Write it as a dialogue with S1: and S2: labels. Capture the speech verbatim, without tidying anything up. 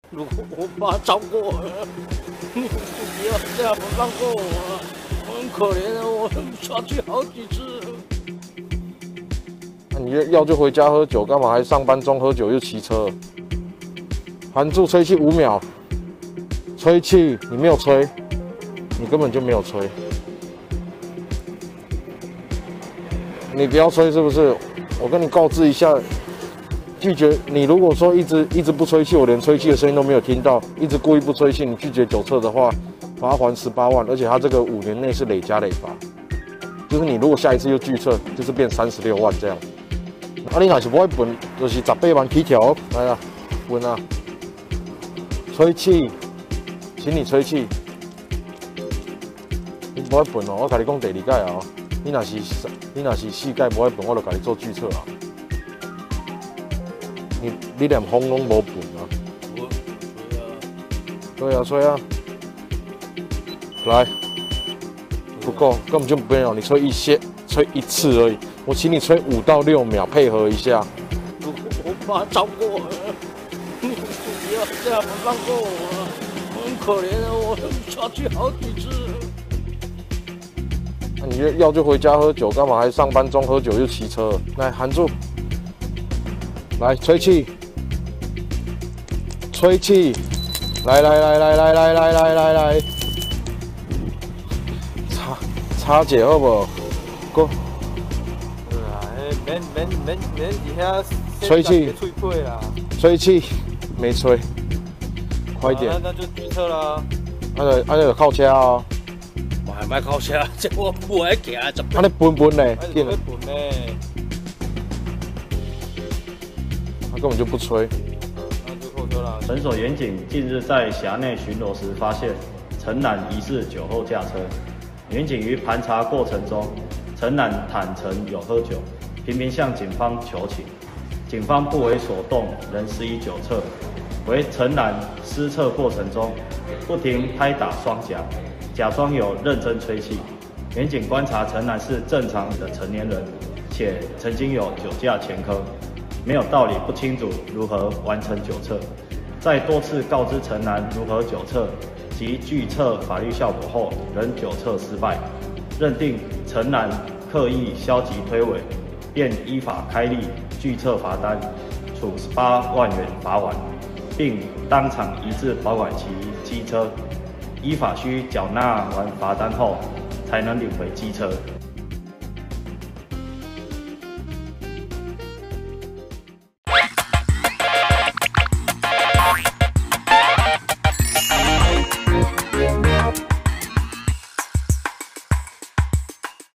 S1: 如果我爸找过我了，你不要这样不放过我，我很可怜的，我抓去好几次了。
S2: 那、啊、你要就回家喝酒，干嘛还上班中喝酒又骑车？含住吹气五秒，吹气，你没有吹，你根本就没有吹，你不要吹是不是？我跟你告知一下。 拒绝你如果说一直一直不吹气，我连吹气的声音都没有听到，一直故意不吹气，你拒绝酒测的话，罚款十八万，而且他这个五年内是累加累罚，就是你如果下一次又拒测，就是变三十六万这样。啊，你若是不会分，就是十八万起跳，来啊，分啊，吹气，请你吹气，你不会分哦，我跟你讲第二届哦，你若是你若是四届不会分，我就跟你做拒测啊。 你你连风拢无分啊！
S1: 我
S2: 对啊，所以啊，来，不够，根本就没有，你吹一些，吹一次而已。我请你吹五到六秒，配合一下。
S1: 如果我爸找过我了，你不要这样不放过我，我很可怜的，我抓去好几次了。
S2: 那、啊、你要就回家喝酒，干嘛还上班中喝酒又骑车？来，含住。 来吹气，吹气，来来来来来来来来来来，擦擦姐好不好？过。
S3: 对啊，免免免免伫遐
S2: 吹气，
S3: 吹气啦，
S2: 吹气，没吹，快点。
S3: 那那就拒测啦。
S2: 那个那个靠车啊。
S1: 我还卖靠车，这我不会行，怎么？
S2: 那你分分嘞？
S3: 紧了。分嘞。
S2: 他根本就不吹，
S3: 那就扣车了。
S4: 本所员警近日在辖内巡逻时发现陈男疑似酒后驾车，员警于盘查过程中，陈男坦承有喝酒，频频向警方求情，警方不为所动，仍施以酒测。为陈男施测过程中不停拍打双颊，假装有认真吹气。员警观察陈男是正常的成年人，且曾经有酒驾前科。 没有道理不清楚如何完成酒测，在多次告知陈男如何酒测及拒测法律效果后，仍酒测失败，认定陈男刻意消极推诿，便依法开立拒测罚单，处十八万元罚款，并当场移至保管其机车，依法需缴纳完罚单后，才能领回机车。